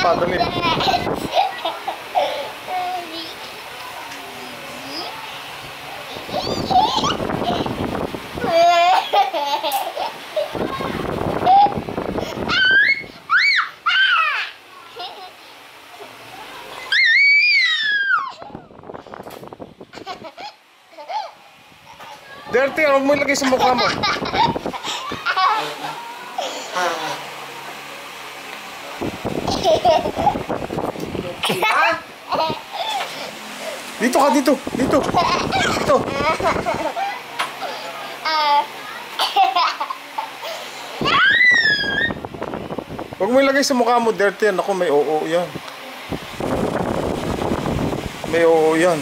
pa, dali. Dirty, huwag mo ilagay sa mukha mo. Dito ka, dito. Dito. Dito. Huwag mo ilagay sa mukha mo, dirty yan. Ako, may oo yan. May oo yan.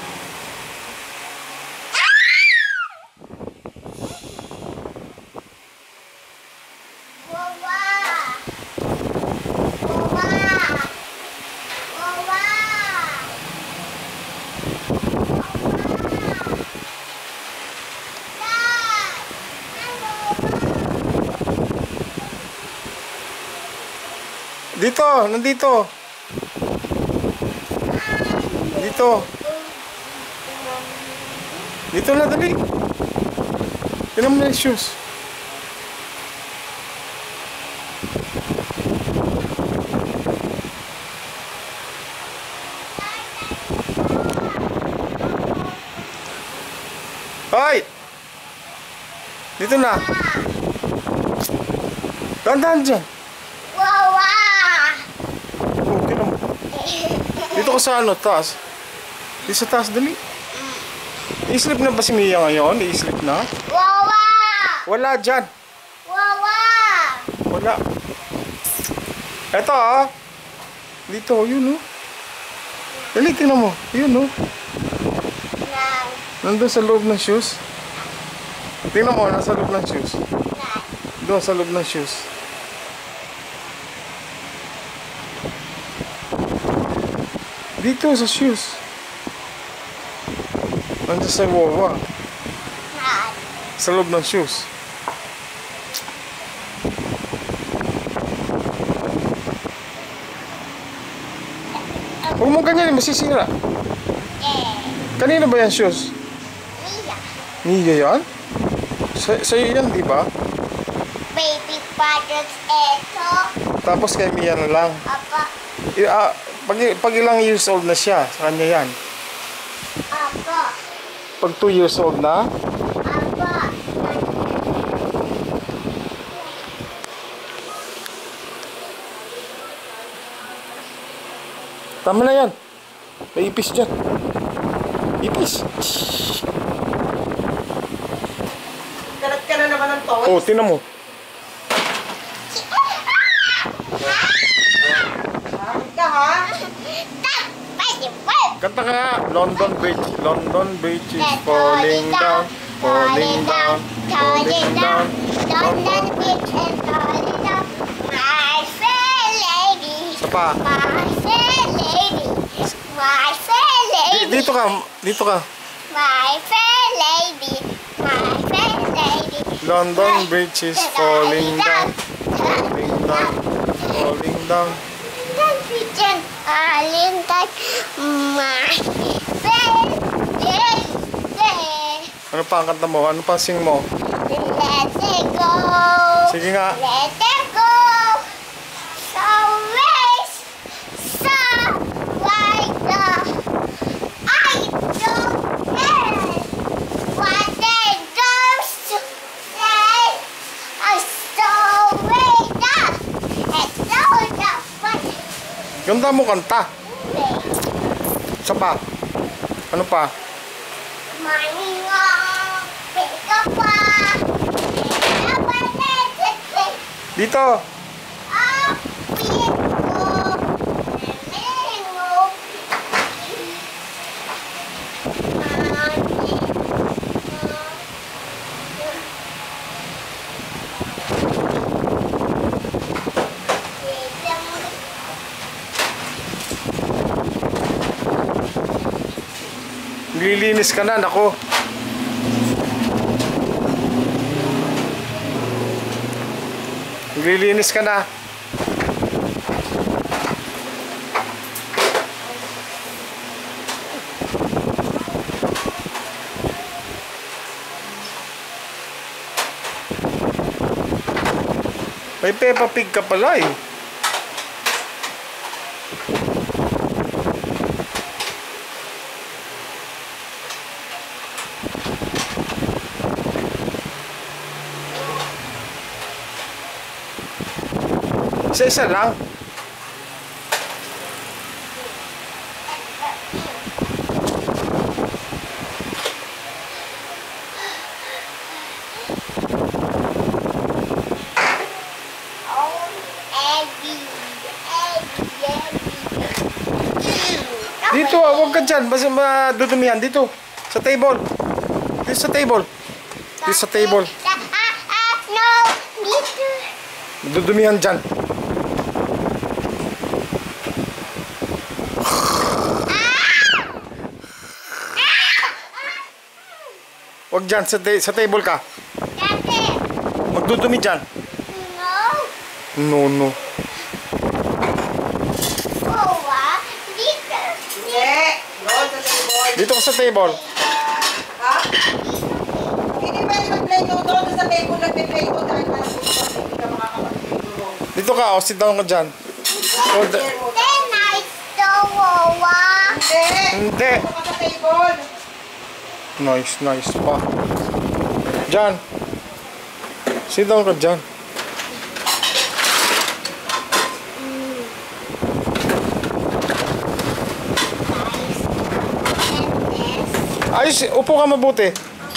Dito, nandito. Dito. Dito na, dali. Tignan mo na yung shoes. Hoy! Dito na. Dahan-dahan dyan. Dito ka sa ano, taas. Dito sa taas, dali. I-sleep na ba si Mia ngayon? I-sleep na? Wala dyan. Wala. Eto dito, yun Dali, tingnan mo. Yun nandun sa loob ng shoes. Tingnan mo, nasa loob ng shoes. Doon sa loob ng shoes. Dito sa shoes. Nandiyan sa wawa. Sa loob ng shoes. Huwag mo ganyan, masisira. Kanino ba yan shoes? Mia yan? Sa'yo yan, di ba? Baby paddles ito. Tapos kay Mia na lang. Apa. Pag ilang years old na siya, sa kanya yan. Apa. Pag 2 years old na. Apa. Tama na yan. May ipis dyan. Ipis. Kalat ka na naman ng toys. Oh, tinan mo. Ka ha? Kanta ka nga. London Bridge. London Bridge is falling down. Falling down. Falling down. London Bridge is falling down. My fair lady. Isa pa. My fair lady. My fair lady. Dito ka. Dito ka. My fair lady. My fair lady. London Bridge is falling down. Falling down. Falling down. Pigeon falling down. My fair lady. Ano pa ang kanta mo? Ano pa ang sing mo? Let it go. Sige nga. Let it go. So race. So like the I don't care what they don't say. I so wake up. And so the fun. Ganda mo kanta. Isa pa. Ano pa? Money won't pick up. Dito. Lilinis ka na, nako. Lilinis ka na. May Peppa Pig ka pala eh. Isa-isa lang. Dito, huwag ka dyan. Basta madudumihan. Dito. Sa table. Dito sa table. Dito sa table. No, dito. Madudumihan dyan. Huwag dyan. Sa table ka. Dati. Magdudumi dyan. No. No. Dito. Hindi. Doon sa table. Dito ka sa table. Ha? Hindi pwede mag-play doon sa table. Nag-play doon dahil hindi ka makakapag-play doon. Dito ka. O, sit down ka dyan. Then I stole Hindi. Dito ka sa table. Nice pa. Dyan. Sit down ka dyan. Ayos, upo ka mabuti.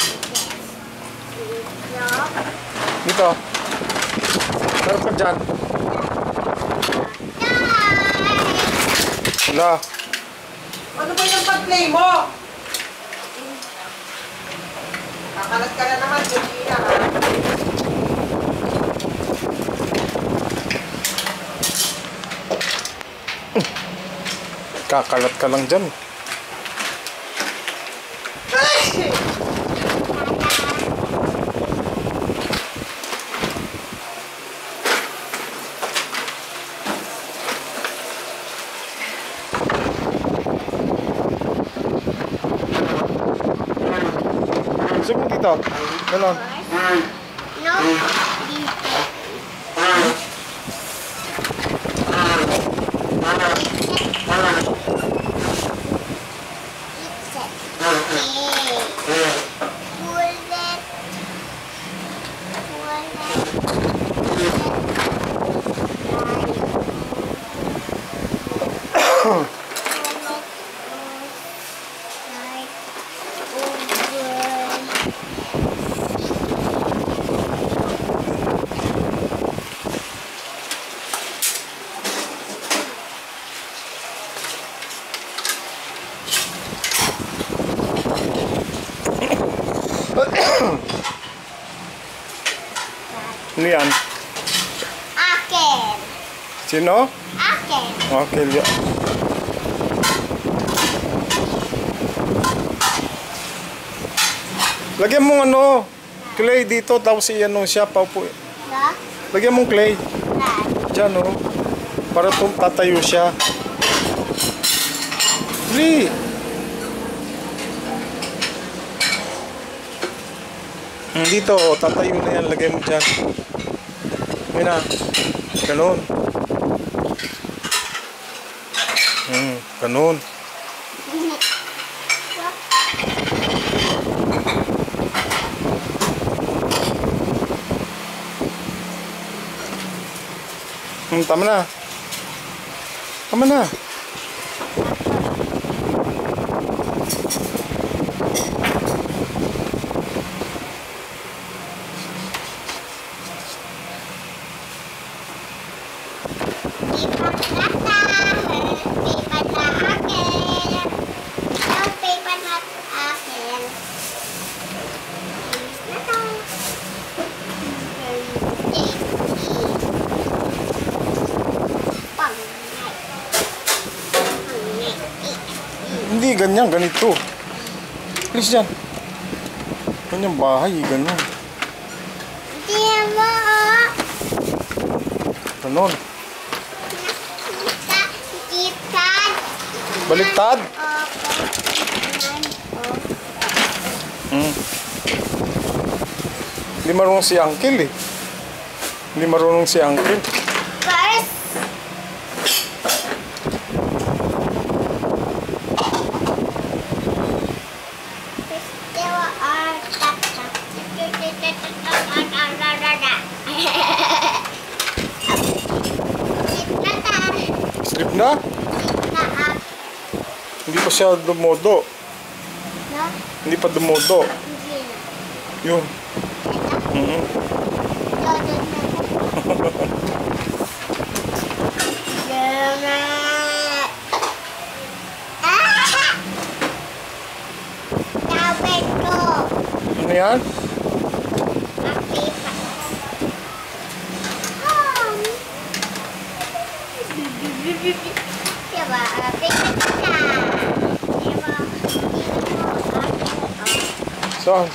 Dito. Sarap ka dyan. Wala. Ano ba yung pag-play mo? Kakalat ka na naman, Georgina, ha? Kakalat ka lang dyan. Gusto mo dito? Ganon. No, dito. Ano yan? Akin. Sino? Akin. Okay, ya. Lagyan mong ano, clay dito, tapos iyan siya, paupo. No? Lagyan mong clay. That. Diyan, oh. Para tatayo siya. Dali. Dito, oh, tatayo na yan. Lagay mo dyan. Yun na. Ganun. Ganun. Tama na. Tama na. Hindi, ganyan, ganito. Please dyan. Ganyang bahay, ganyan. Hindi mo. Ganon. Kita. Baliktad. Hindi marunong si Uncle eh. Hindi marunong si Uncle. First, Sleep na? Hindi pa siya dumodo. Hindi pa dumodo. Yun. Ano yan? Saan?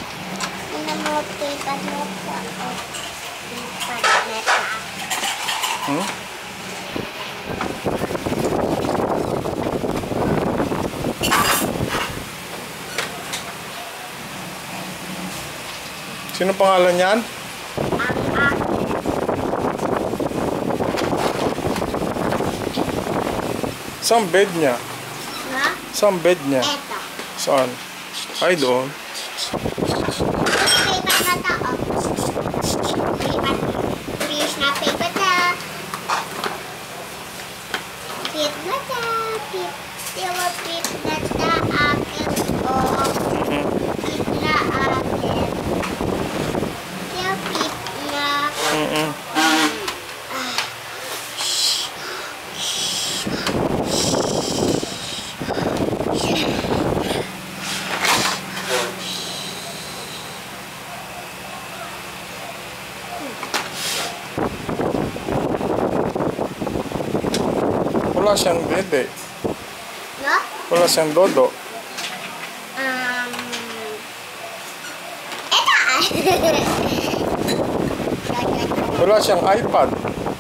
Hmm? Sino pangalan niyan? Saan bed niya? Saan bed niya? Eto. Saan? Ay, doon. Wala siyang bebe. No? Wala siyang dodo. Ito. Wala siyang iPad.